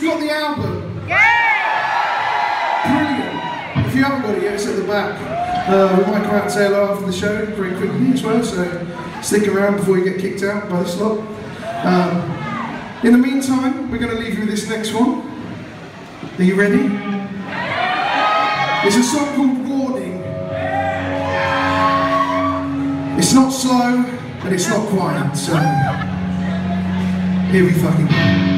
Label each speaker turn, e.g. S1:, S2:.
S1: got the album? Yeah! Brilliant. If you haven't got it yet, it's at the back. We might come out and say hello after the show very quickly as well, so stick around before you get kicked out by this lot. In the meantime, we're going to leave you with this next one. Are you ready? It's a song called Warning. It's not slow, and it's not quiet, so here we fucking go.